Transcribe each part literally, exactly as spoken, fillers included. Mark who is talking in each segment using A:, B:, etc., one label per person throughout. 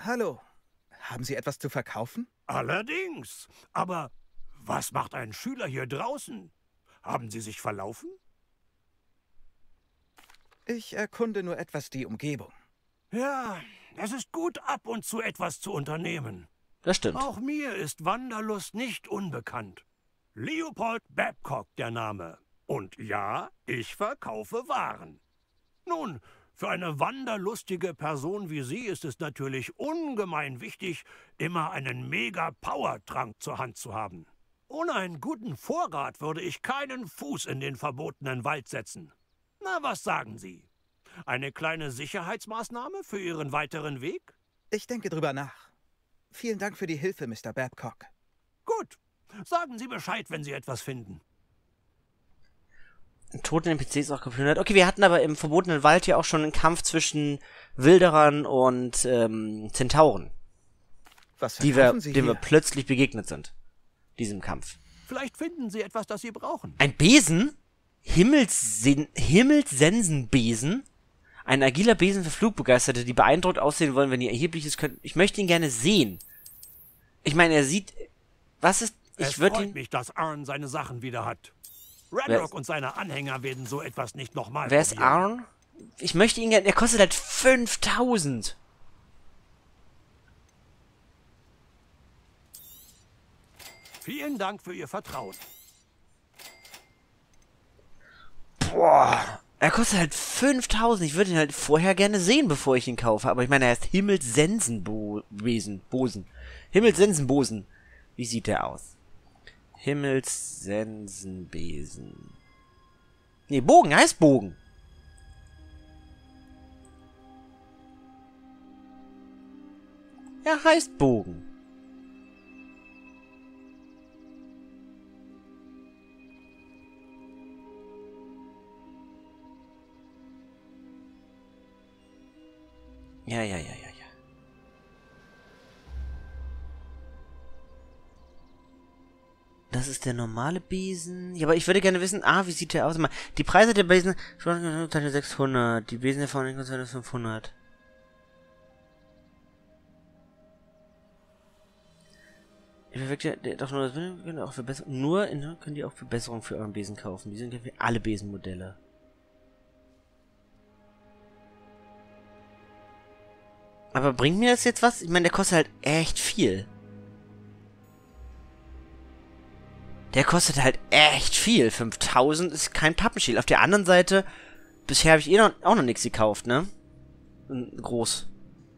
A: Hallo. Haben Sie etwas zu verkaufen?
B: Allerdings. Aber was macht ein Schüler hier draußen? Haben Sie sich verlaufen?
A: Ich erkunde nur etwas die Umgebung.
B: Ja, es ist gut, ab und zu etwas zu unternehmen.
C: Das stimmt.
B: Auch mir ist Wanderlust nicht unbekannt. Leopold Babcock der Name. Und ja, ich verkaufe Waren. Nun, für eine wanderlustige Person wie Sie ist es natürlich ungemein wichtig, immer einen Mega-Power-Trank zur Hand zu haben. Ohne einen guten Vorrat würde ich keinen Fuß in den verbotenen Wald setzen. Na, was sagen Sie? Eine kleine Sicherheitsmaßnahme für Ihren weiteren Weg?
A: Ich denke drüber nach. Vielen Dank für die Hilfe, Mister Babcock.
B: Gut. Sagen Sie Bescheid, wenn Sie etwas finden.
C: Toten N P Cs auch geplündert. Okay, wir hatten aber im verbotenen Wald ja auch schon einen Kampf zwischen Wilderern und ähm, Zentauren.
A: Was
C: Die wir,
A: verkaufen Sie
C: dem
A: hier?
C: wir plötzlich begegnet sind. Diesem Kampf.
B: Vielleicht finden Sie etwas, das Sie brauchen.
C: Ein Besen? Himmelssen Himmelssensenbesen? Ein agiler Besen für Flugbegeisterte, die beeindruckt aussehen wollen, wenn ihr erhebliches könnt. Ich möchte ihn gerne sehen. Ich meine, er sieht... Was ist... Ich
B: es
C: würde
B: freut
C: ihn...
B: mich, dass Arn seine Sachen wieder hat.
C: Wer
B: Ranrock
C: ist-
B: und seine Anhänger werden so etwas nicht nochmal
C: Wer ist Arn? Ich möchte ihn gerne... Er kostet halt fünftausend.
B: Vielen Dank für Ihr Vertrauen.
C: Boah. Er kostet halt fünftausend. Ich würde ihn halt vorher gerne sehen, bevor ich ihn kaufe. Aber ich meine, er ist Himmelssensenbesen. Bosen. Himmelssensenbosen. Wie sieht der aus? Himmelssensenbesen. Nee, Bogen. Er heißt Bogen. Er heißt Bogen. Ja, ja, ja, ja, ja. Das ist der normale Besen. Ja, aber ich würde gerne wissen, ah, wie sieht der aus? Mal, die Preise der Besen, schon sechshundert. Die Besen der vorne fünfhundert. Ihr bewirkt ja doch nur, können auch Verbesserung, nur in, könnt ihr auch Verbesserungen für euren Besen kaufen. Die sind ja für alle Besenmodelle. Aber bringt mir das jetzt was? Ich meine, der kostet halt echt viel. Der kostet halt echt viel. fünftausend ist kein Pappenstiel. Auf der anderen Seite, bisher habe ich eh noch, auch noch nichts gekauft, ne? Groß.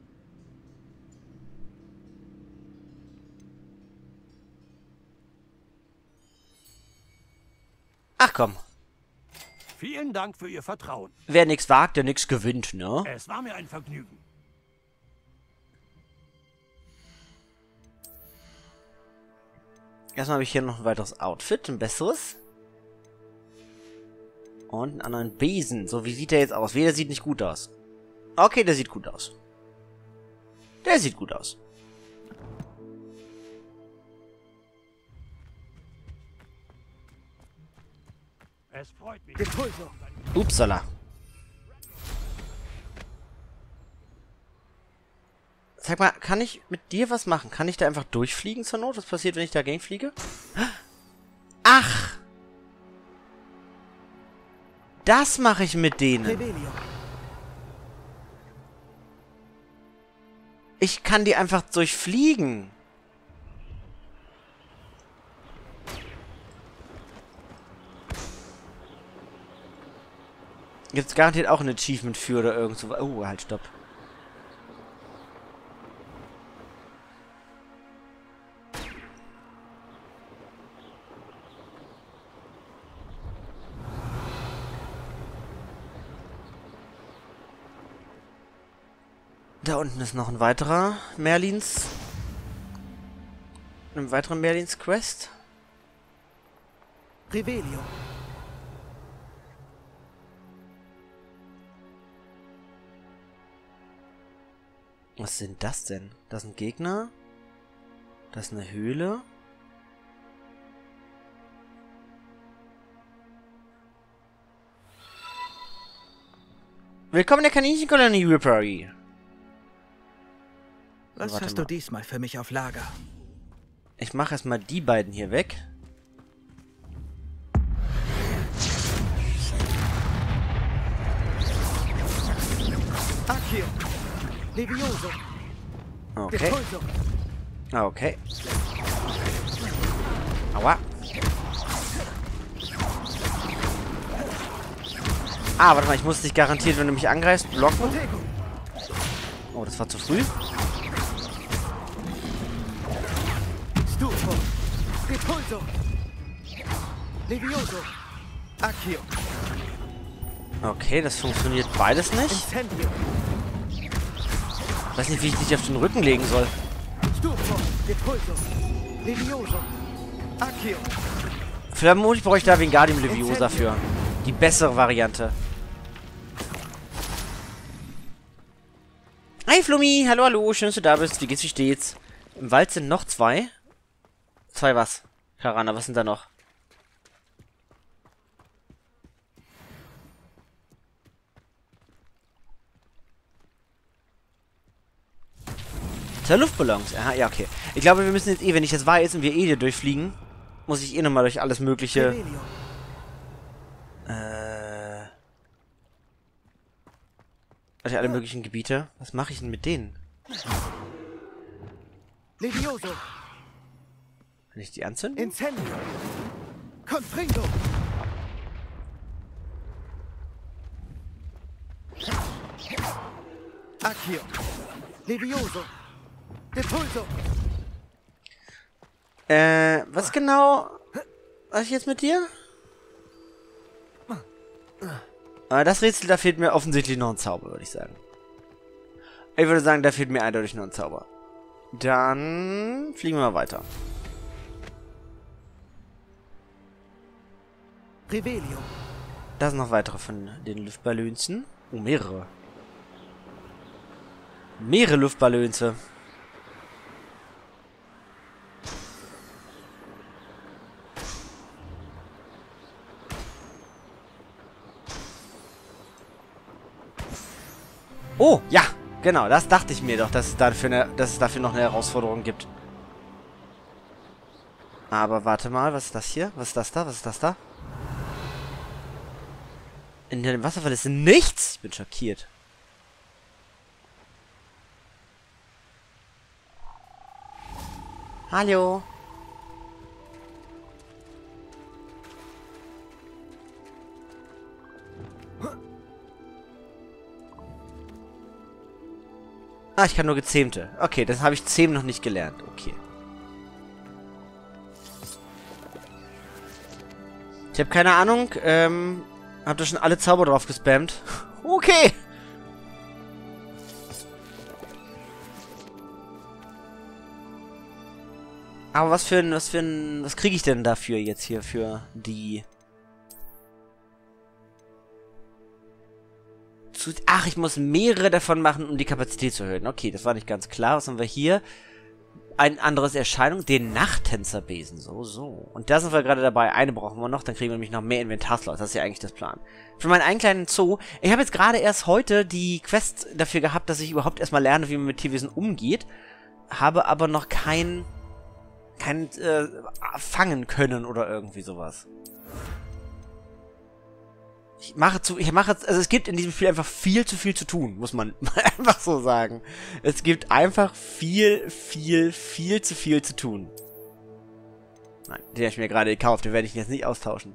C: Ach komm.
B: Vielen Dank für Ihr Vertrauen.
C: Wer nichts wagt, der nichts gewinnt, ne?
B: Es war mir ein Vergnügen.
C: Erstmal habe ich hier noch ein weiteres Outfit, ein besseres. Und einen anderen Besen. So, wie sieht der jetzt aus? Der sieht nicht gut aus. Okay, der sieht gut aus. Der sieht gut aus.
B: Es freut mich.
A: Impulso.
C: Upsala. Sag mal, kann ich mit dir was machen? Kann ich da einfach durchfliegen zur Not? Was passiert, wenn ich dagegen fliege? Ach! Das mache ich mit denen.
A: Rebellion.
C: Ich kann die einfach durchfliegen. Gibt's garantiert auch ein Achievement für oder irgend so. Oh, halt, stopp. Da unten ist noch ein weiterer Merlins. Ein weiterer Merlins Quest.
A: Rebellion.
C: Was sind das denn? Das sind Gegner. Das ist eine Höhle. Willkommen in der Kaninchenkolonie, Rippery.
A: Was
C: Warte
A: hast
C: mal.
A: du diesmal für mich auf Lager?
C: Ich mache erstmal die beiden hier weg.
A: Accio. Levioso.
C: Okay.
A: Depulso.
C: Okay. Aua. Ah, warte mal, ich muss dich garantiert, wenn du mich angreifst, blocken.
A: Protego.
C: Oh, das war zu früh.
A: Stufo. Depulso. Levioso. Accio.
C: Okay, das funktioniert beides nicht.
A: Incendio.
C: Ich weiß nicht, wie ich dich auf den Rücken legen soll.
A: Stufo. Depulso. Levioso. Accio.
C: Vermutlich brauche ich da Wingardium Leviosa für. Die bessere Variante. Hi Flummi, hallo, hallo, schön, dass du da bist. Wie geht's, wie steht's? Im Wald sind noch zwei. Zwei was? Karana, was sind da noch? Zwei Luftballons. Aha, ja, okay. Ich glaube, wir müssen jetzt eh, wenn ich das weiß und wir eh hier durchfliegen, muss ich eh nochmal durch alles mögliche...
A: Revelio.
C: Äh... Durch alle möglichen Gebiete. Was mache ich denn mit denen?
A: Levioso.
C: Kann ich die anzünden?
A: Incendio. Confringo. Accio. Levioso. Depulso.
C: Äh, was genau... Was ich jetzt mit dir? Äh, das Rätsel, da fehlt mir offensichtlich noch ein Zauber, würde ich sagen. Ich würde sagen, da fehlt mir eindeutig noch ein Zauber. Dann fliegen wir mal weiter.
A: Revelio.
C: Da sind noch weitere von den Luftballönchen. Oh, mehrere. Mehrere Luftballönse. Oh, ja, genau, das dachte ich mir doch, dass es dafür, eine, dass es dafür noch eine Herausforderung gibt. Aber warte mal, was ist das hier? Was ist das da? Was ist das da? In dem Wasserfall ist nichts. Ich bin schockiert. Hallo. Ah, ich kann nur Gezähmte. Okay, das habe ich Zähmen noch nicht gelernt. Okay. Ich habe keine Ahnung. Ähm, habt ihr schon alle Zauber drauf gespammt? Okay. Aber was für ein, was für ein, was kriege ich denn dafür jetzt hier für die... Zu, ach, ich muss mehrere davon machen, um die Kapazität zu erhöhen. Okay, das war nicht ganz klar. Was haben wir hier? Ein anderes Erscheinung, den Nachttänzerbesen. So, so. Und da sind wir gerade dabei. Eine brauchen wir noch, dann kriegen wir nämlich noch mehr Inventarslots. Das ist ja eigentlich das Plan. Für meinen einen kleinen Zoo. Ich habe jetzt gerade erst heute die Quest dafür gehabt, dass ich überhaupt erstmal lerne, wie man mit Tierwesen umgeht. Habe aber noch kein... kein äh, fangen können oder irgendwie sowas. Ich mache zu, ich mache, also es gibt in diesem Spiel einfach viel zu viel zu tun, muss man einfach so sagen. Es gibt einfach viel, viel, viel zu viel zu tun. Nein, den habe ich mir gerade gekauft, den werde ich jetzt nicht austauschen.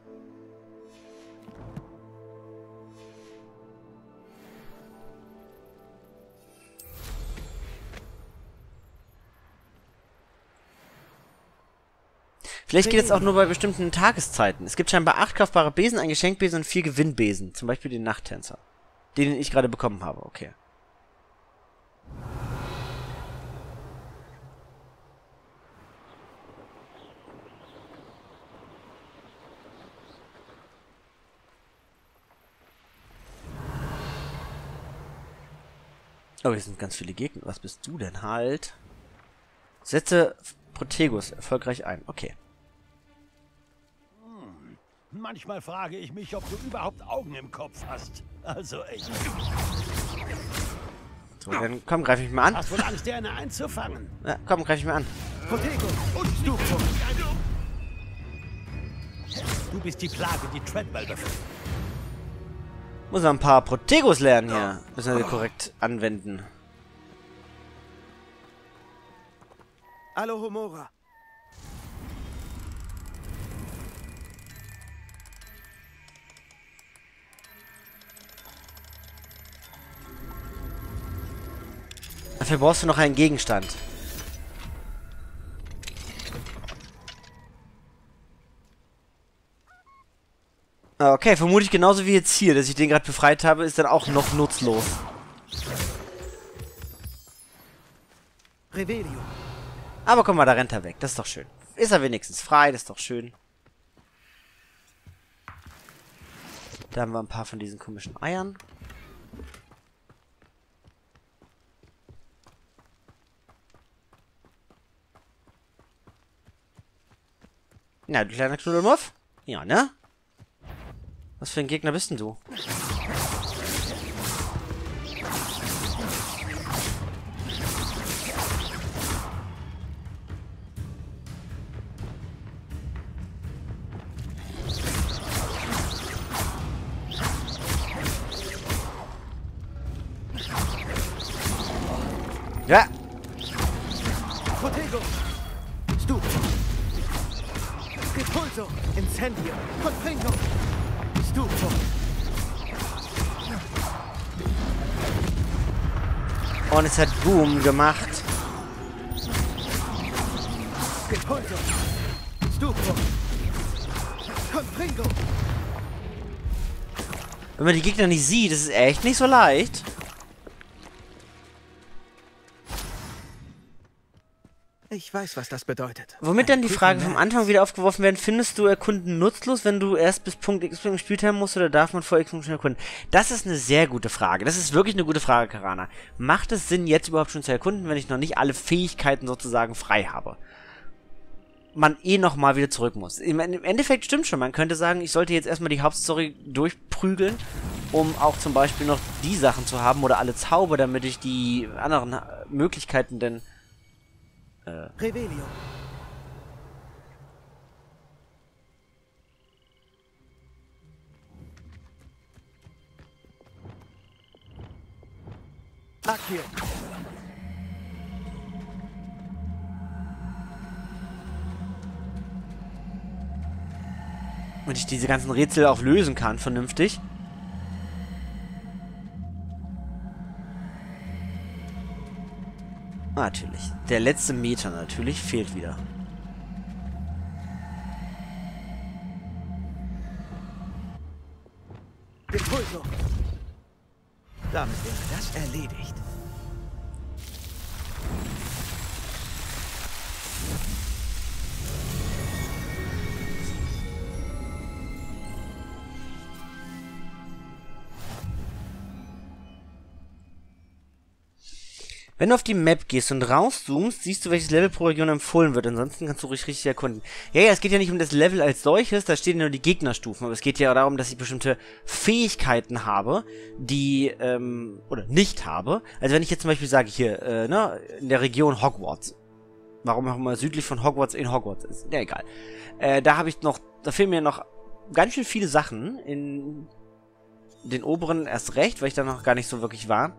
C: Vielleicht geht es auch nur bei bestimmten Tageszeiten. Es gibt scheinbar acht kaufbare Besen, ein Geschenkbesen und vier Gewinnbesen. Zum Beispiel den Nachttänzer. Den ich gerade bekommen habe, okay. Oh, hier sind ganz viele Gegner. Was bist du denn? Halt. Setze Protegus erfolgreich ein. Okay.
B: Manchmal frage ich mich, ob du überhaupt Augen im Kopf hast. Also echt.
C: So, dann komm, greif mich mal an.
B: Hast wohl Angst, dir eine einzufangen?
C: Ja, komm, greif mich mal an.
B: Protego und Stufo. Du bist die Plage, die Treadwell befällt.
C: Muss noch ein paar Protegos lernen hier. Müssen wir sie korrekt anwenden.
A: Alohomora.
C: Dafür brauchst du noch einen Gegenstand. Okay, vermutlich genauso wie jetzt hier, dass ich den gerade befreit habe, ist dann auch noch nutzlos.
A: Revelio.
C: Aber guck mal, da rennt er weg. Das ist doch schön. Ist er wenigstens frei, das ist doch schön. Da haben wir ein paar von diesen komischen Eiern. Na, du kleiner Knuddelmuff? Ja, ne? Was für ein Gegner bist denn du? Ja!
A: Protego. Stu. Repulso. Incendio. Confringo. Stufo.
C: Und es hat Boom gemacht.
A: Repulso. Stufo. Confringo.
C: Wenn man die Gegner nicht sieht, ist es echt nicht so leicht.
A: Ich weiß, was das bedeutet.
C: Womit dann die Frage vom Anfang wieder aufgeworfen werden, findest du Erkunden nutzlos, wenn du erst bis Punkt X gespielt haben musst, oder darf man vor X schon erkunden? Das ist eine sehr gute Frage. Das ist wirklich eine gute Frage, Karana. Macht es Sinn, jetzt überhaupt schon zu erkunden, wenn ich noch nicht alle Fähigkeiten sozusagen frei habe? Man eh nochmal wieder zurück muss. Im Endeffekt stimmt schon, man könnte sagen, ich sollte jetzt erstmal die Hauptstory durchprügeln, um auch zum Beispiel noch die Sachen zu haben oder alle Zauber, damit ich die anderen Möglichkeiten denn
A: Revelio. Akio.
C: Und ich diese ganzen Rätsel auch lösen kann, vernünftig. Natürlich. Der letzte Meter natürlich fehlt wieder.
A: Repulso. Damit wäre das erledigt.
C: Wenn du auf die Map gehst und rauszoomst, siehst du, welches Level pro Region empfohlen wird. Ansonsten kannst du ruhig richtig erkunden. Ja, ja, es geht ja nicht um das Level als solches, da stehen ja nur die Gegnerstufen. Aber es geht ja darum, dass ich bestimmte Fähigkeiten habe, die, ähm, oder nicht habe. Also wenn ich jetzt zum Beispiel sage, hier, äh, ne, in der Region Hogwarts. Warum auch immer südlich von Hogwarts in Hogwarts ist. Ja, egal. Äh, da habe ich noch, da fehlen mir noch ganz schön viele Sachen. In den oberen erst recht, weil ich da noch gar nicht so wirklich war.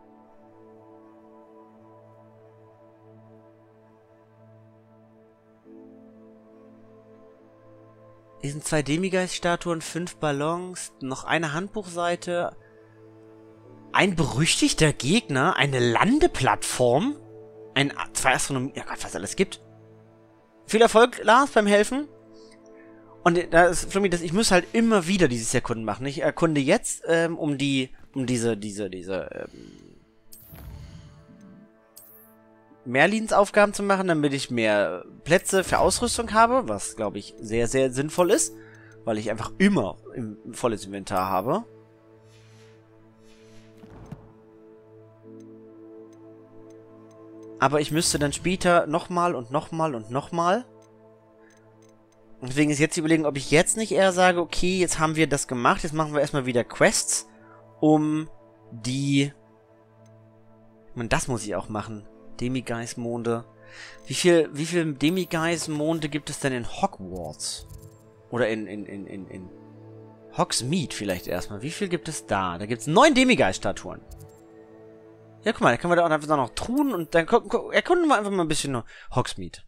C: Hier sind zwei Demigeist-Statuen, fünf Ballons, noch eine Handbuchseite, ein berüchtigter Gegner, eine Landeplattform, ein, zwei Astronomie, ja Gott, was alles gibt. Viel Erfolg, Lars, beim Helfen. Und da ist für mich, dass ich muss halt immer wieder dieses Erkunden machen. Ich erkunde jetzt, ähm, um die, um diese, diese, diese, ähm, Merlins Aufgaben zu machen, damit ich mehr Plätze für Ausrüstung habe, was, glaube ich, sehr, sehr sinnvoll ist, weil ich einfach immer im, im volles Inventar habe. Aber ich müsste dann später nochmal und nochmal und nochmal. Deswegen ist jetzt die Überlegung, ob ich jetzt nicht eher sage, okay, jetzt haben wir das gemacht, jetzt machen wir erstmal wieder Quests, um die Und das muss ich auch machen. Demiguise-Monde. Wie viel, wie viel Demiguise-Monde gibt es denn in Hogwarts? Oder in, in, in, in, in Hogsmeade vielleicht erstmal. Wie viel gibt es da? Da gibt es neun Demiguise-Statuen. Ja, guck mal, da können wir da auch einfach noch Truhen und dann erkunden wir einfach mal ein bisschen Hogsmeade.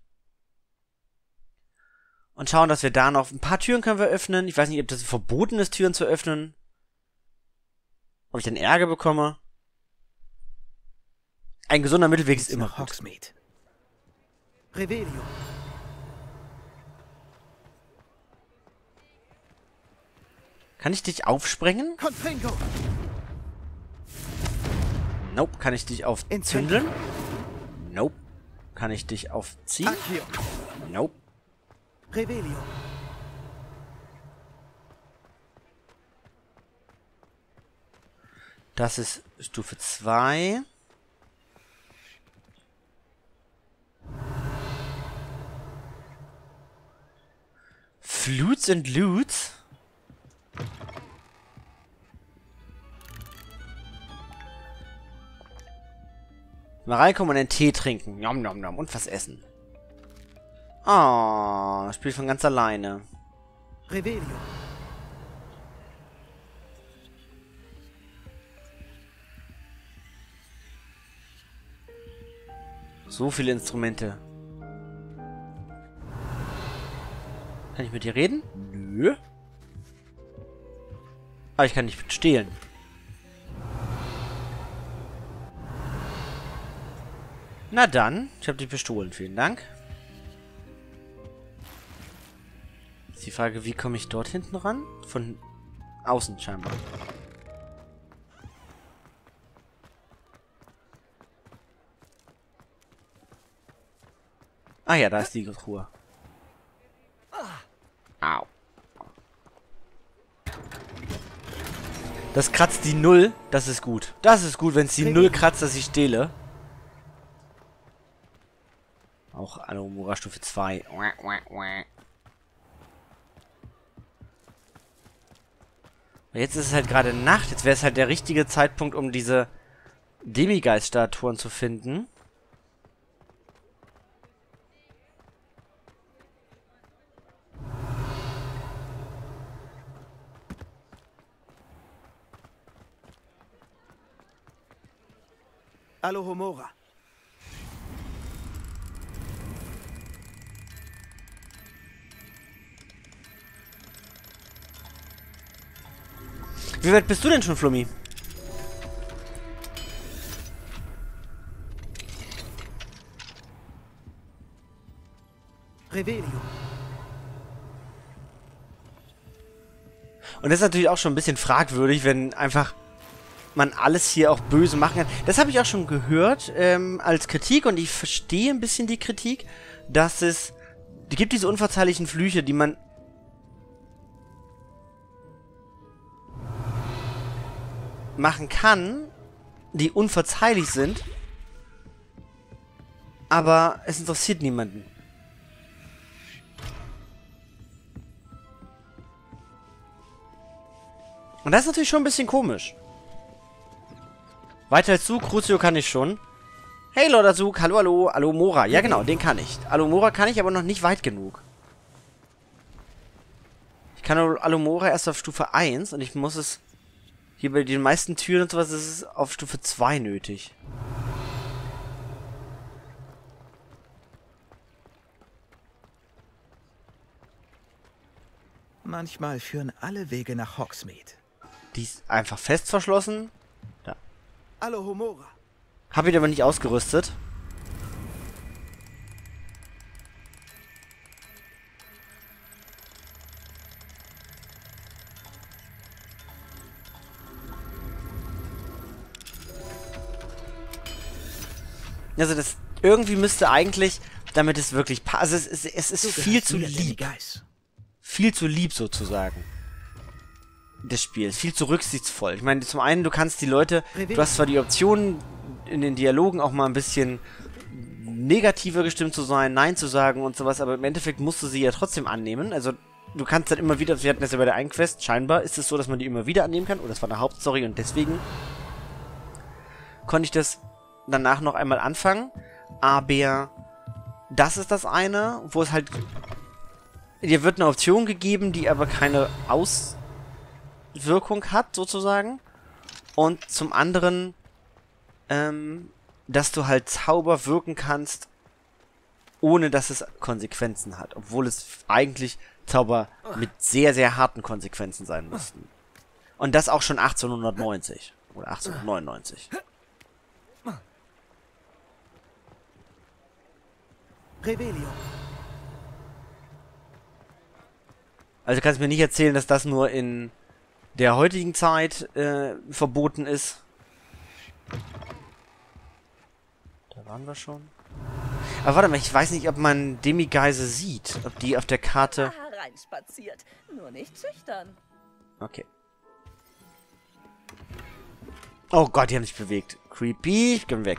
C: Und schauen, dass wir da noch... Ein paar Türen können wir öffnen. Ich weiß nicht, ob das verboten ist, Türen zu öffnen. Ob ich dann Ärger bekomme. Ein gesunder Mittelweg ist immer
A: Hogsmeade. Revelio.
C: Kann ich dich aufsprengen?
A: Confringo.
C: Nope. Kann ich dich aufzündeln? Nope. Kann ich dich aufziehen?
A: Accio.
C: Nope.
A: Revelio.
C: Das ist Stufe zwei. Flutes and Loots. Mal reinkommen und einen Tee trinken. Nom, nom, nom. Und was essen. Oh, spielt von ganz alleine.
A: Revelio.
C: So viele Instrumente. Kann ich mit dir reden? Nö. Aber ich kann nicht stehlen. Na dann, ich habe dich bestohlen. Vielen Dank. Ist die Frage, wie komme ich dort hinten ran? Von außen scheinbar. Ah ja, da ist die Truhe. Au. Das kratzt die Null. Das ist gut. Das ist gut, wenn es die Null kratzt, dass ich stehle. Auch Alohomora Stufe zwei. Jetzt ist es halt gerade Nacht. Jetzt wäre es halt der richtige Zeitpunkt, um diese Demiguise-Statuen zu finden.
A: Alohomora.
C: Wie weit bist du denn schon, Flummi?
A: Revelio.
C: Und das ist natürlich auch schon ein bisschen fragwürdig, wenn einfach man alles hier auch böse machen kann. Das habe ich auch schon gehört ähm, als Kritik und ich verstehe ein bisschen die Kritik, dass es es gibt diese unverzeihlichen Flüche, die man machen kann, die unverzeihlich sind, aber es interessiert niemanden. Und das ist natürlich schon ein bisschen komisch. Weiter als du, Crucio kann ich schon. Hey Lord Azuk, hallo, hallo, Alohomora. Ja genau, den kann ich. Alohomora kann ich aber noch nicht weit genug. Ich kann Alohomora erst auf Stufe eins und ich muss es... Hier bei den meisten Türen und sowas ist es auf Stufe zwei nötig.
A: Manchmal führen alle Wege nach Hogsmeade.
C: Die ist einfach fest verschlossen. Da.
A: Alohomora.
C: Hab ich aber nicht ausgerüstet. Also das irgendwie müsste eigentlich, damit es wirklich passt. Also es ist, es ist viel zu lieb. Viel zu lieb sozusagen. Das Spiel ist viel zu rücksichtsvoll. Ich meine, zum einen, du kannst die Leute, du hast zwar die Option, in den Dialogen auch mal ein bisschen negativer gestimmt zu sein, Nein zu sagen und sowas, aber im Endeffekt musst du sie ja trotzdem annehmen. Also du kannst dann immer wieder, wir hatten das ja bei der einen Quest, scheinbar ist es so, dass man die immer wieder annehmen kann, oder das war eine Hauptstory und deswegen konnte ich das danach noch einmal anfangen. Aber das ist das eine, wo es halt... Dir wird eine Option gegeben, die aber keine Auswirkung hat, sozusagen. Und zum anderen, ähm, dass du halt Zauber wirken kannst, ohne dass es Konsequenzen hat. Obwohl es eigentlich Zauber mit sehr, sehr harten Konsequenzen sein müssten. Und das auch schon achtzehnhundertneunzig. Oder achtzehnhundertneunundneunzig.
A: Revelio.
C: Also kannst du mir nicht erzählen, dass das nur in der heutigen Zeit äh, verboten ist. Da waren wir schon. Aber warte mal, ich weiß nicht, ob man Demigeise sieht. Ob die auf der Karte...
D: Hereinspaziert, nur nicht schüchtern.
C: Okay. Oh Gott, die haben sich bewegt. Creepy, ich bin weg.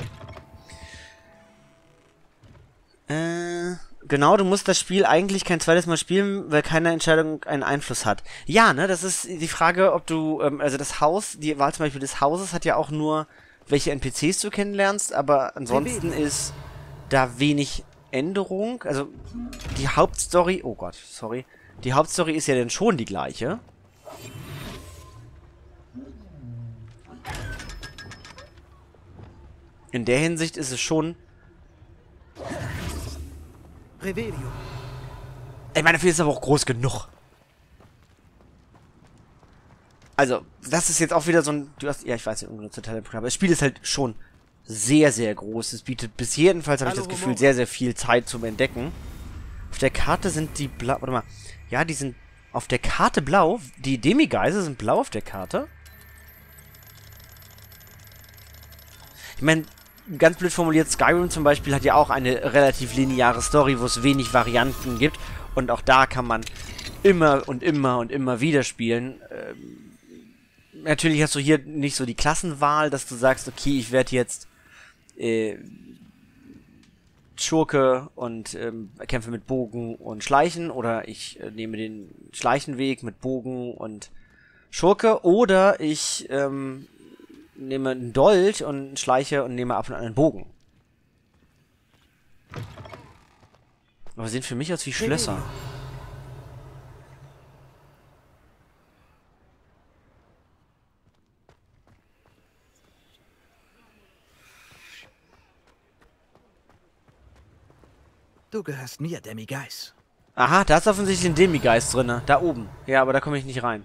C: Äh... Genau, du musst das Spiel eigentlich kein zweites Mal spielen, weil keine Entscheidung einen Einfluss hat. Ja, ne, das ist die Frage, ob du, ähm, also das Haus, die Wahl zum Beispiel des Hauses hat ja auch nur, welche N P Cs du kennenlernst, aber ansonsten ist da wenig Änderung. Also die Hauptstory, oh Gott, sorry, die Hauptstory ist ja dann schon die gleiche. In der Hinsicht ist es schon...
A: Revelio.
C: Ich meine, dafür ist es aber auch groß genug. Also, das ist jetzt auch wieder so ein... Du hast, ja, ich weiß nicht, ungenutzte Teile, aber das Spiel ist halt schon sehr, sehr groß. Es bietet bis jedenfalls, habe ich das Gefühl, sehr, sehr viel Zeit zum Entdecken. Auf der Karte sind die blau... Warte mal. Ja, die sind auf der Karte blau. Die Demigeise sind blau auf der Karte. Ich meine... Ganz blöd formuliert, Skyrim zum Beispiel hat ja auch eine relativ lineare Story, wo es wenig Varianten gibt. Und auch da kann man immer und immer und immer wieder spielen. Ähm, natürlich hast du hier nicht so die Klassenwahl, dass du sagst, okay, ich werde jetzt äh, Schurke und ähm, kämpfe mit Bogen und Schleichen. Oder ich äh, nehme den Schleichenweg mit Bogen und Schurke. Oder ich... Ähm, nehme einen Dolch und schleiche und nehme ab und an einen Bogen. Aber sehen für mich aus wie Schlösser.
A: Du gehörst mir, Demigeis.
C: Aha, da ist offensichtlich ein Demigeist drin. Da oben. Ja, aber da komme ich nicht rein.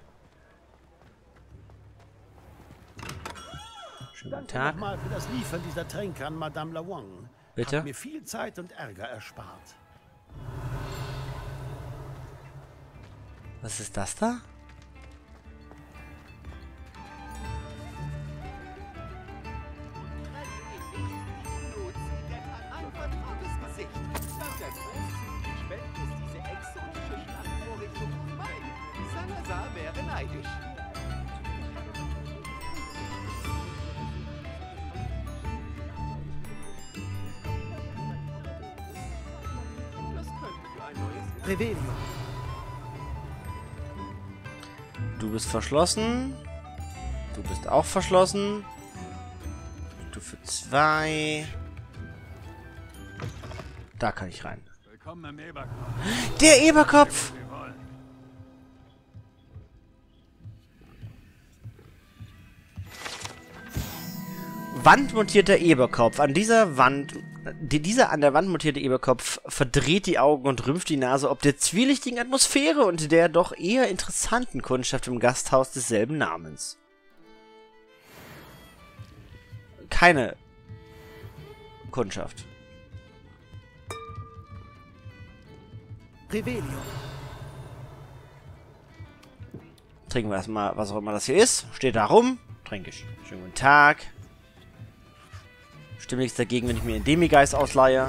C: Guten Tag.
E: Danke nochmal für das Liefern dieser Tränke an Madame Lawang.
C: Bitte?
E: Hat mir viel Zeit und Ärger erspart.
C: Was ist das da?
F: wäre neidisch. Das könnte für ein neues
A: Revelio.
C: Du bist verschlossen. Du bist auch verschlossen. Stufe zwei. Da kann ich rein.
B: Willkommen im Eberkopf.
C: Der Eberkopf! Wandmontierter Eberkopf. An dieser Wand, die, dieser an der Wand montierte Eberkopf verdreht die Augen und rümpft die Nase ob der zwielichtigen Atmosphäre und der doch eher interessanten Kundschaft im Gasthaus desselben Namens. Keine Kundschaft.
A: Revelio.
C: Trinken wir erstmal, was auch immer das hier ist. Steht da rum. Trinke ich. Schönen guten Tag. Stimmt nichts dagegen, wenn ich mir einen Demigeist ausleihe.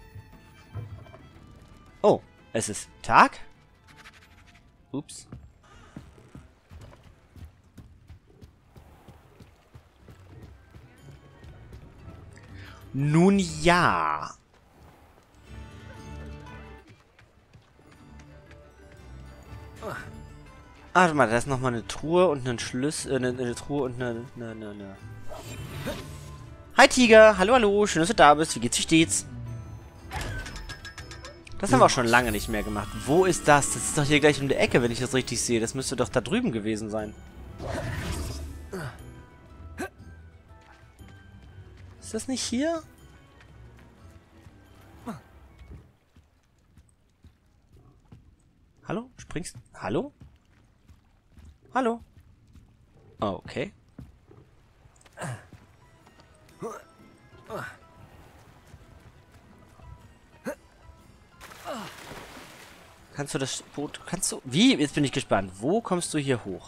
C: Oh, es ist Tag? Ups. Nun ja. Ah, warte mal, da ist nochmal eine Truhe und ein Schlüssel, äh, eine, eine Truhe und eine, eine, eine, eine. Hi Tiger, hallo, hallo, schön, dass du da bist. Wie geht's, wie steht's? Das haben wir auch schon lange nicht mehr gemacht. Wo ist das? Das ist doch hier gleich um die Ecke, wenn ich das richtig sehe. Das müsste doch da drüben gewesen sein. Ist das nicht hier? Hallo? Springst? Hallo? Hallo? Oh, okay. Kannst du das Boot... Kannst du... Wie? Jetzt bin ich gespannt. Wo kommst du hier hoch?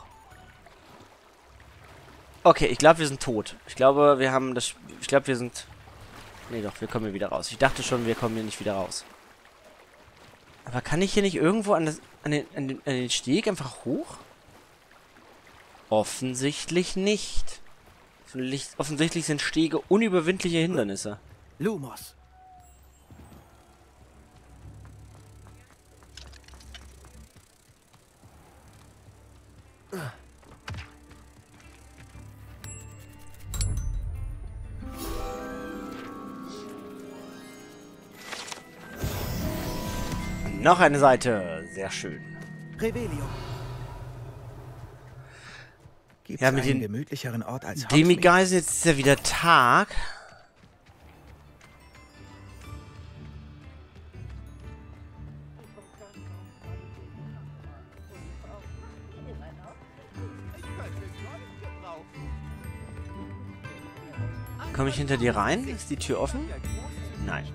C: Okay, ich glaube, wir sind tot. Ich glaube, wir haben das... Ich glaube, wir sind... Nee, doch, wir kommen hier wieder raus. Ich dachte schon, wir kommen hier nicht wieder raus. Aber kann ich hier nicht irgendwo an, das, an, den, an, den, an den Steg einfach hoch? Offensichtlich nicht. Offensichtlich sind Stege unüberwindliche Hindernisse.
A: Lumos.
C: Noch eine Seite. Sehr schön.
A: Revelio. Gibt's
C: Ja, mit
A: einen
C: den
A: gemütlicheren Ort als Hogsmeade?
C: Demigeisen, jetzt ist ja wieder Tag. Komme ich hinter dir rein? Ist die Tür offen? Nein.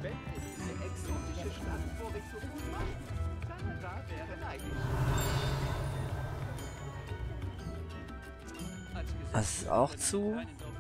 C: Das ist auch zu.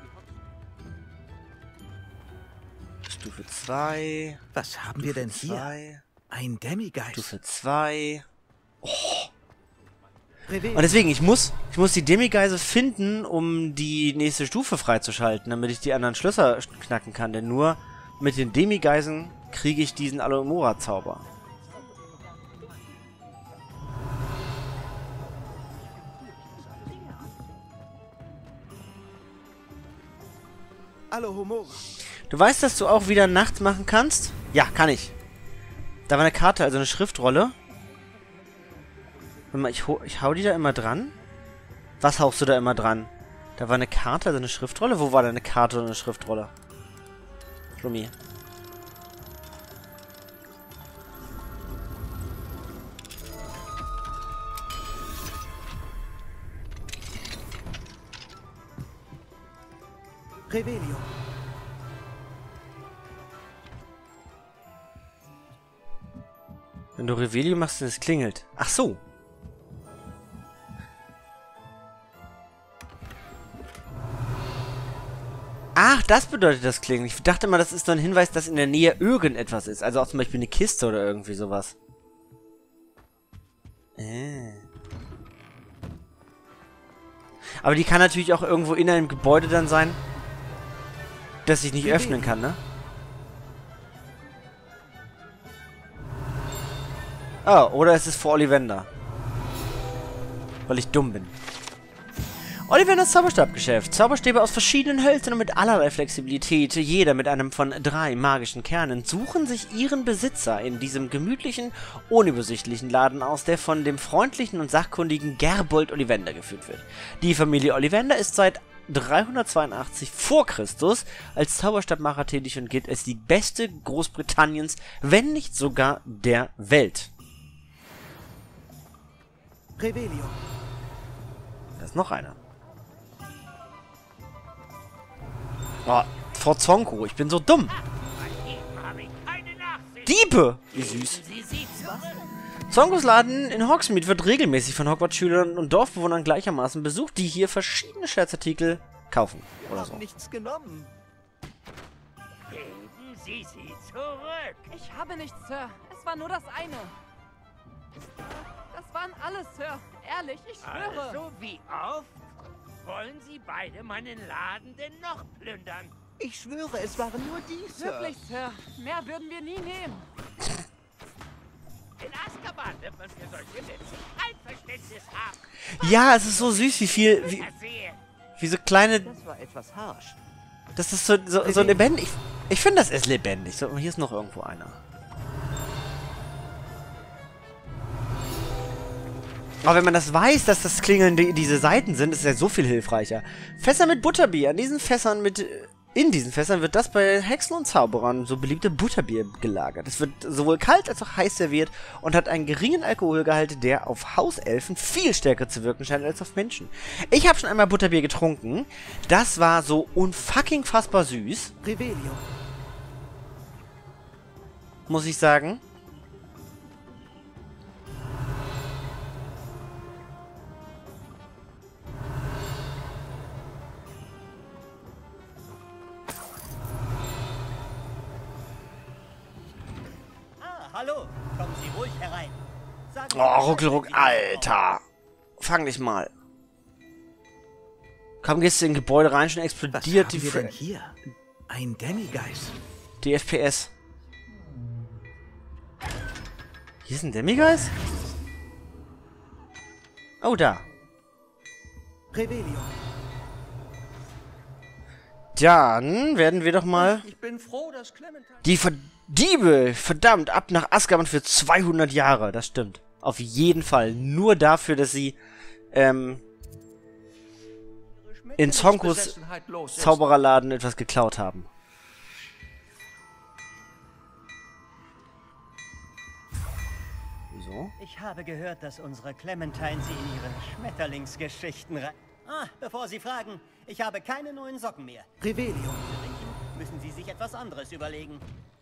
C: Stufe zwei.
A: Was haben wir denn hier?
C: zwei.
A: Ein Demigeist.
C: Stufe zwei. Oh.
A: Revelio.
C: Und deswegen, ich muss, ich muss die Demigeise finden, um die nächste Stufe freizuschalten, damit ich die anderen Schlösser knacken kann. Denn nur mit den Demigeisen kriege ich diesen Alohomora-Zauber.
A: Alohomora.
C: Du weißt, dass du auch wieder nachts machen kannst? Ja, kann ich. Da war eine Karte, also eine Schriftrolle. Warte mal, ich, ich hau die da immer dran? Was haust du da immer dran? Da war eine Karte, also eine Schriftrolle? Wo war da eine Karte oder eine Schriftrolle? Schlummi.
A: Revelio.
C: Wenn du Revelio machst, dann es klingelt. Ach so. Ach, das bedeutet das Klingeln. Ich dachte mal, das ist nur ein Hinweis, dass in der Nähe irgendetwas ist. Also auch zum Beispiel eine Kiste oder irgendwie sowas. Äh. Aber die kann natürlich auch irgendwo in einem Gebäude dann sein, das ich nicht öffnen kann, ne? Oh, oder es ist vor Ollivander. Weil ich dumm bin. Ollivanders Zauberstabgeschäft. Zauberstäbe aus verschiedenen Hölzern und mit allerlei Flexibilität, jeder mit einem von drei magischen Kernen, suchen sich ihren Besitzer in diesem gemütlichen, unübersichtlichen Laden aus, der von dem freundlichen und sachkundigen Gerbold Ollivander geführt wird. Die Familie Ollivander ist seit dreihundertzweiundachtzig vor Christus als Zauberstabmacher tätig und gilt als die beste Großbritanniens, wenn nicht sogar der Welt.
A: Revelio.
C: Da ist noch einer. Oh, Frau Zonko, ich bin so dumm. Diebe! Wie süß. Zonkos Laden in Hogsmeade wird regelmäßig von Hogwarts-Schülern und Dorfbewohnern gleichermaßen besucht, die hier verschiedene Scherzartikel kaufen oder so.
A: Nichts genommen.
G: Geben Sie sie zurück.
F: Ich habe nichts, Sir. Es war nur das eine. Das waren alles, Sir. Ehrlich, ich schwöre.
G: Also wie oft? Wollen Sie beide meinen Laden denn noch plündern?
A: Ich schwöre, es waren nur die, Sir.
F: Wirklich, Sir. Mehr würden wir nie nehmen.
G: In Azkaban wird man für solche Witze kein Verständnis haben.
C: Ja, es ist so süß, wie viel, wie,
G: Versehen.
C: wie so kleine,
A: Das war etwas harsch.
C: Das ist so, so, so lebendig. Ich, ich finde, das ist lebendig. So, hier ist noch irgendwo einer. Aber wenn man das weiß, dass das Klingeln die, diese Seiten sind, ist es ja so viel hilfreicher. Fässer mit Butterbier. An diesen Fässern mit... In diesen Fässern wird das bei Hexen und Zauberern so beliebte Butterbier gelagert. Es wird sowohl kalt als auch heiß serviert und hat einen geringen Alkoholgehalt, der auf Hauselfen viel stärker zu wirken scheint als auf Menschen. Ich habe schon einmal Butterbier getrunken. Das war so unfucking fassbar süß.
A: Revelio.
C: Muss ich sagen.
H: Hallo, kommen Sie ruhig herein. Sagen Sie
C: Oh,
H: Bescheid,
C: Ruckelruck,
H: wenn Sie kommen.
C: Alter. Fang dich mal. Kaum gehst du in Gebäude rein, schon
A: Was
C: explodiert
A: haben
C: die,
A: wir
C: Fra
A: denn hier? Ein Demigeist.
C: die F P S. Hier ist ein Demigeist? Oh, da.
A: Revelio.
C: Dann werden wir doch mal
G: Ich bin froh, dass Clementine...
C: die Ver Diebe, verdammt, ab nach Azkaban für zweihundert Jahre. Das stimmt. Auf jeden Fall. Nur dafür, dass sie ähm, in Zonkos Zaubererladen etwas geklaut haben. So.
H: Ich habe gehört, dass unsere Clementine Sie in ihre Schmetterlingsgeschichten rein... Ah, bevor Sie fragen, ich habe keine neuen Socken mehr.
A: Revelio.
H: Müssen Sie sich etwas anderes überlegen.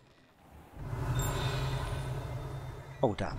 C: Oh, da.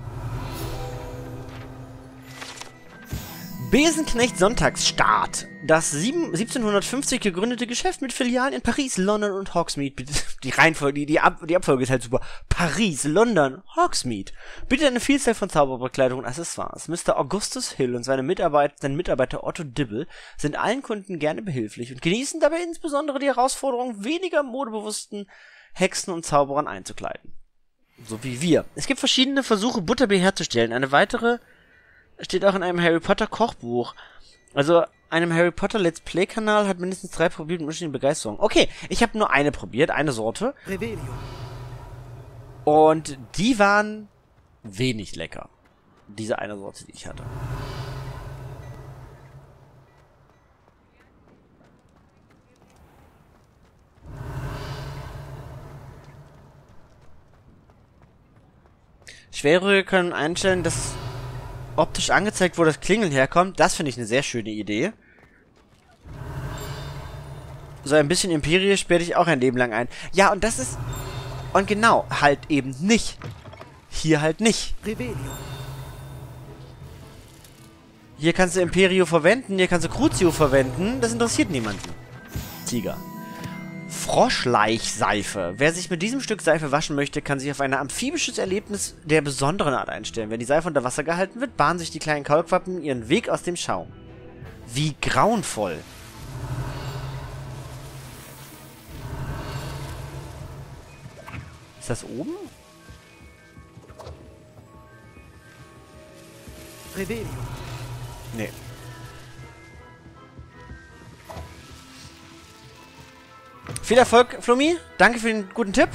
C: Besenknecht Sonntagsstart. Das sieben, siebzehnhundertfünfzig gegründete Geschäft mit Filialen in Paris, London und Hogsmeade. Die Reihenfolge, die, die, Ab die Abfolge ist halt super. Paris, London, Hogsmeade. Bietet eine Vielzahl von Zauberbekleidung und Accessoires. Mister Augustus Hill und seine Mitarbeiter, sein Mitarbeiter Otto Dibble sind allen Kunden gerne behilflich und genießen dabei insbesondere die Herausforderung, weniger modebewussten Hexen und Zauberern einzukleiden. So wie wir. Es gibt verschiedene Versuche, Butterbier herzustellen. Eine weitere steht auch in einem Harry Potter Kochbuch. Also, einem Harry Potter Let's Play Kanal hat mindestens drei probiert und unterschiedliche Begeisterung. Okay, ich habe nur eine probiert, eine Sorte.
A: Revelio.
C: Und die waren wenig lecker. Diese eine Sorte, die ich hatte. Schwerhörige können einstellen, dass optisch angezeigt, wo das Klingeln herkommt. Das finde ich eine sehr schöne Idee. So ein bisschen Imperie sperre ich auch ein Leben lang ein. Ja, und das ist... Und genau, halt eben nicht. Hier halt nicht.
A: Revelio.
C: Hier kannst du Imperio verwenden, hier kannst du Crucio verwenden. Das interessiert niemanden. Tiger. Froschleichseife. Wer sich mit diesem Stück Seife waschen möchte, kann sich auf ein amphibisches Erlebnis der besonderen Art einstellen. Wenn die Seife unter Wasser gehalten wird, bahnen sich die kleinen Kaulquappen ihren Weg aus dem Schaum. Wie grauenvoll. Ist das oben?
A: Revelio.
C: Nee. Viel Erfolg, Flummi. Danke für den guten Tipp.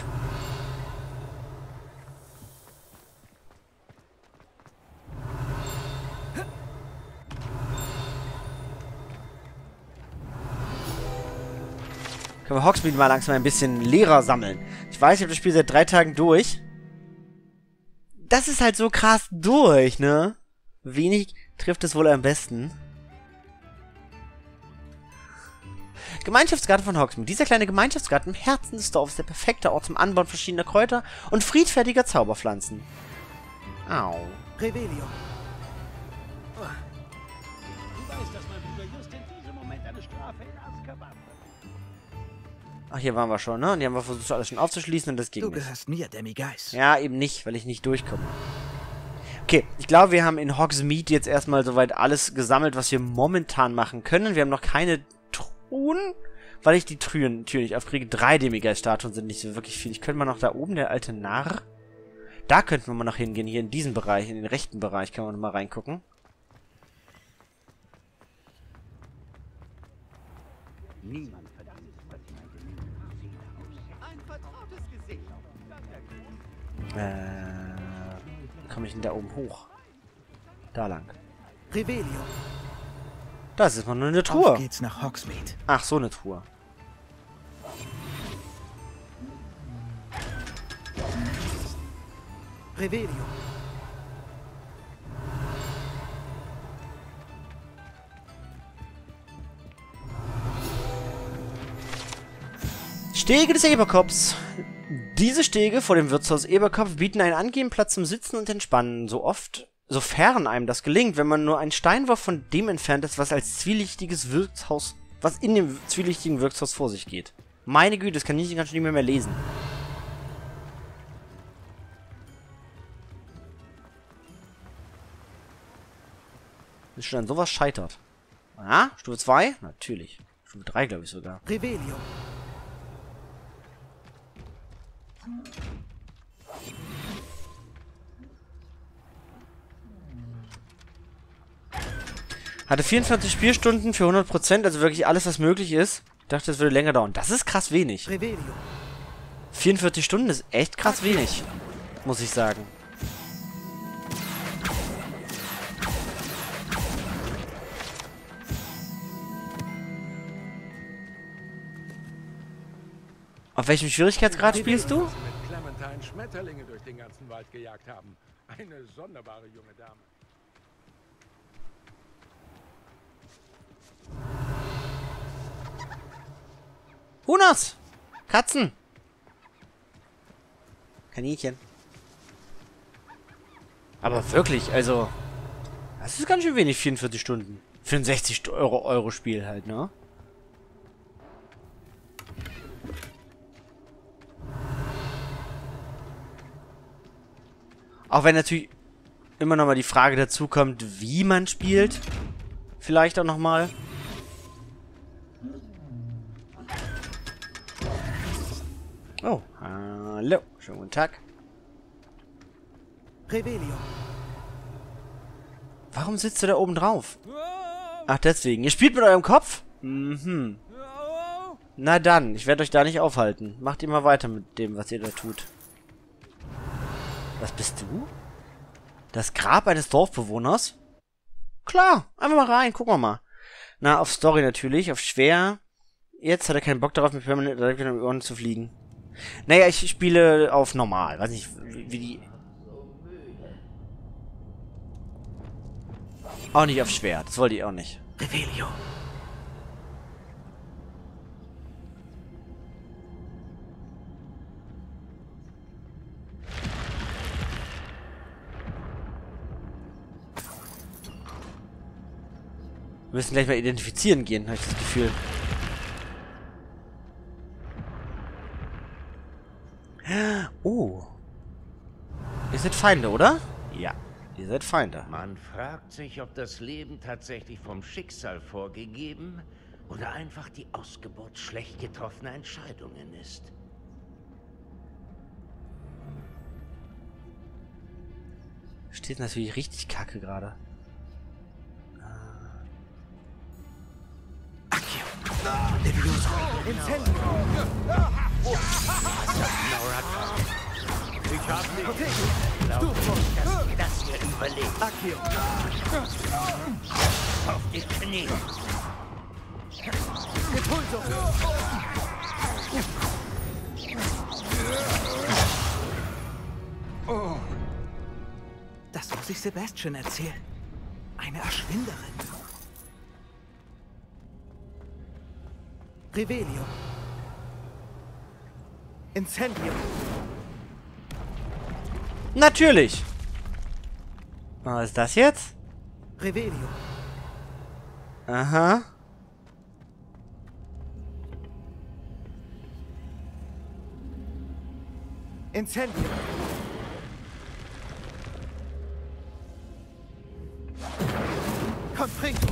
C: Können wir Hogsmeade mal langsam ein bisschen Lehrer sammeln. Ich weiß, ich habe das Spiel seit drei Tagen durch. Das ist halt so krass durch, ne? Wenig trifft es wohl am besten. Gemeinschaftsgarten von Hogsmeade. Dieser kleine Gemeinschaftsgarten im Herzen des Dorfes ist der perfekte Ort zum Anbauen verschiedener Kräuter und friedfertiger Zauberpflanzen. Au.
A: Revelio.
E: Du weißt, dass mein Bruder just in diesem Moment eine Strafe in Azkaban hat.
C: Ach, hier waren wir schon, ne? Und die haben wir versucht, alles schon aufzuschließen und das ging
A: Du
C: nicht.
A: gehörst mir, Demigeist.
C: Ja, eben nicht, weil ich nicht durchkomme. Okay, ich glaube, wir haben in Hogsmeade jetzt erstmal soweit alles gesammelt, was wir momentan machen können. Wir haben noch keine Truhen, weil ich die Türen, Tür nicht aufkriege. Drei Demigeist-Statuen sind nicht so wirklich viel. Ich könnte mal noch da oben, der alte Narr. Da könnten wir mal noch hingehen, hier in diesem Bereich, in den rechten Bereich, können wir noch mal reingucken.
E: Niemand verdient, was ich meinte.
C: Äh, komme ich denn da oben hoch? Da lang.
A: Revelio.
C: Das ist mal nur eine Truhe.
A: Auf geht's nach Hogsmeade.
C: Ach, so eine Truhe.
A: Revelio.
C: Stege des Eberkopfs. Diese Stege vor dem Wirtshaus Eberkopf bieten einen angenehmen Platz zum Sitzen und Entspannen. So oft, sofern einem das gelingt, wenn man nur einen Steinwurf von dem entfernt ist, was als zwielichtiges Wirtshaus, was in dem zwielichtigen Wirtshaus vor sich geht. Meine Güte, das kann ich ganz schön nicht mehr, mehr lesen. Ist schon an sowas scheitert. Ah, Stufe zwei? Natürlich. Stufe drei, glaube ich sogar.
A: Revelio.
C: Hatte vierundvierzig Spielstunden für hundert Prozent, also wirklich alles, was möglich ist. Ich dachte, das würde länger dauern. Das ist krass wenig.
A: Revelio.
C: vierundvierzig Stunden ist echt krass wenig, muss ich sagen. Auf welchem Schwierigkeitsgrad spielst du?
E: Mit Clementine Schmetterlinge durch den ganzen Wald gejagt haben. Eine sonderbare junge Dame.
C: Hunas! Katzen! Kaninchen. Aber wirklich, also... Das ist ganz schön wenig, vierundvierzig Stunden. Für ein sechzig Euro Euro Spiel halt, ne? Auch wenn natürlich immer noch mal die Frage dazu kommt, wie man spielt. Vielleicht auch noch mal. Oh, hallo. Schönen guten Tag.
A: Revelio.
C: Warum sitzt du da oben drauf? Ach, deswegen. Ihr spielt mit eurem Kopf? Mhm. Na dann, ich werde euch da nicht aufhalten. Macht immer weiter mit dem, was ihr da tut. Was bist du? Das Grab eines Dorfbewohners? Klar, einfach mal rein, gucken wir mal. Na, auf Story natürlich, auf schwer. Jetzt hat er keinen Bock darauf, mit permanent direkt wieder um die Ohren zu fliegen. Naja, ich spiele auf normal. Weiß nicht, wie, wie die... Auch nicht auf schwer, das wollte ich auch nicht.
A: Revelio.
C: Wir müssen gleich mal identifizieren gehen, habe ich das Gefühl. Oh. Ihr seid Feinde, oder? Ja, ihr seid Feinde.
G: Man fragt sich, ob das Leben tatsächlich vom Schicksal vorgegeben oder einfach die Ausgeburt schlecht getroffener Entscheidungen ist.
C: Steht natürlich richtig kacke gerade.
G: Ich hab nicht. Glaub nicht, dass ihr das hier überlebt.
A: Accio.
G: Auf die Knie.
A: Oh. Das muss ich Sebastian erzählen. Eine Erschwinderin. Revelio. Incendio.
C: Natürlich. Was ist das jetzt?
A: Revelio.
C: Aha.
A: Incendio. Confringo.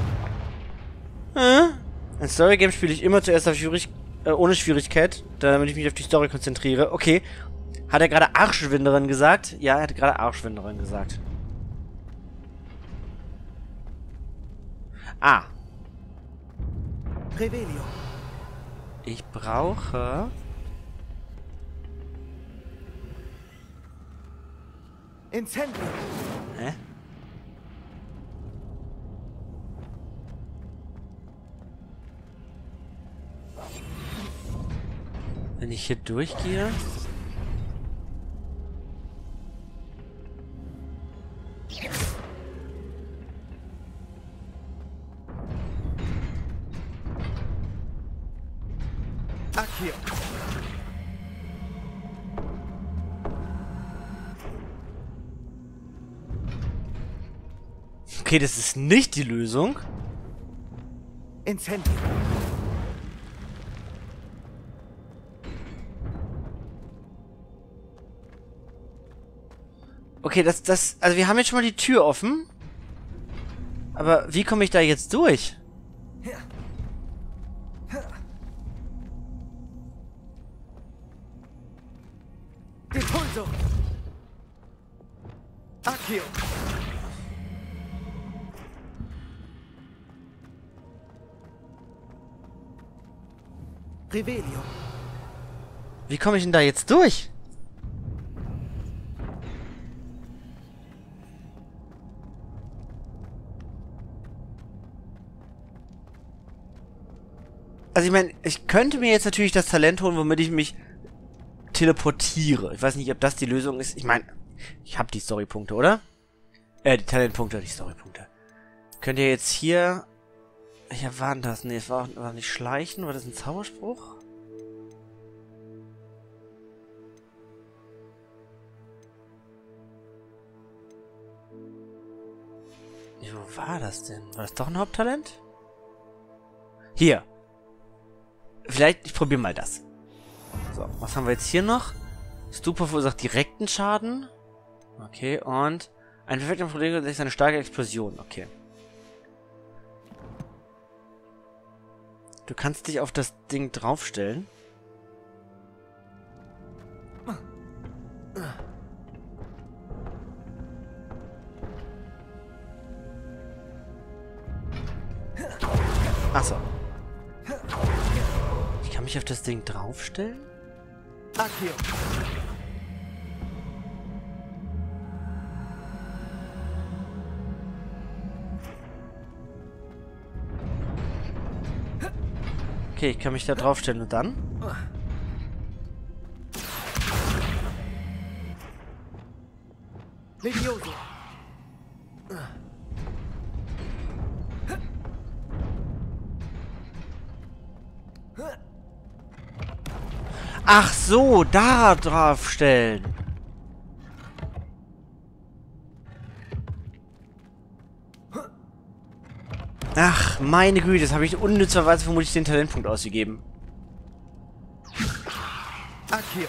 C: Äh? Ein Story-Game spiele ich immer zuerst auf Schwierig äh, ohne Schwierigkeit, damit ich mich auf die Story konzentriere. Okay. Hat er gerade Arschwinderin gesagt? Ja, er hat gerade Arschwinderin gesagt. Ah.
A: Revelio.
C: Ich brauche...
A: Incendio.
C: Hä? Wenn ich hier durchgehe...
A: Accio.
C: Okay, das ist nicht die Lösung.
A: Incendio.
C: Okay, das, das... Also wir haben jetzt schon mal die Tür offen. Aber wie komme ich da jetzt durch?
A: Depulso. Accio. Revelio.
C: Wie komme ich denn da jetzt durch? Also ich meine, ich könnte mir jetzt natürlich das Talent holen, womit ich mich teleportiere. Ich weiß nicht, ob das die Lösung ist. Ich meine, ich habe die Storypunkte, oder? Äh, die Talentpunkte, die Storypunkte. Könnt ihr jetzt hier... Ja, waren das? Nee, es war, war nicht Schleichen. War das ein Zauberspruch? Ja, wo war das denn? War das doch ein Haupttalent? Hier. Vielleicht, ich probiere mal das. So, was haben wir jetzt hier noch? Stupa verursacht direkten Schaden. Okay, und ein perfekter Problem ist eine starke Explosion. Okay. Du kannst dich auf das Ding draufstellen. Achso. Ich kann mich auf das Ding draufstellen?
A: Accio.
C: Okay, ich kann mich da draufstellen und dann?
A: Levioso.
C: Ach so, da draufstellen. Ach, meine Güte, das habe ich unnützerweise vermutlich den Talentpunkt ausgegeben.
A: Accio.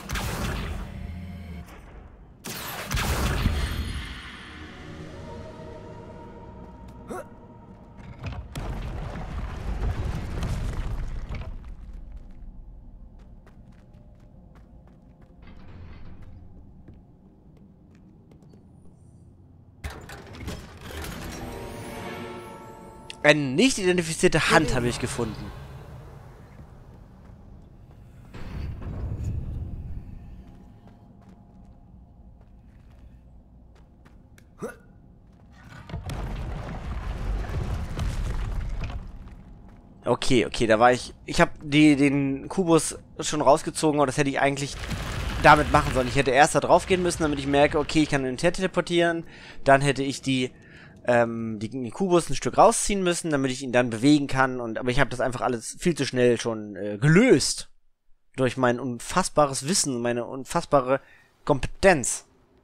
C: Eine nicht identifizierte Hand habe ich gefunden. Okay, okay, da war ich... Ich habe die den Kubus schon rausgezogen, aber das hätte ich eigentlich damit machen sollen. Ich hätte erst da drauf gehen müssen, damit ich merke, okay, ich kann hin und her teleportieren. Dann hätte ich die... Ähm, die, den Kubus ein Stück rausziehen müssen, damit ich ihn dann bewegen kann. Und aber ich habe das einfach alles viel zu schnell schon äh, gelöst. Durch mein unfassbares Wissen, meine unfassbare Kompetenz.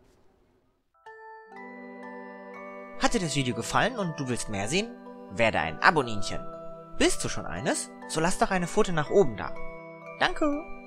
I: Hat dir das Video gefallen und du willst mehr sehen? Werde ein Aboninchen. Bist du schon eines? So lass doch eine Pfote nach oben da. Danke.